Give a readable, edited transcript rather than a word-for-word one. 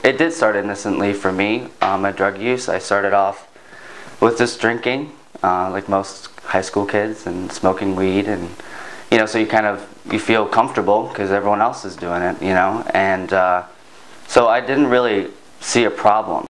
It did start innocently for me. My drug use, I started off with just drinking, like most high school kids, and smoking weed, and so you feel comfortable because everyone else is doing it, and so I didn't really see a problem.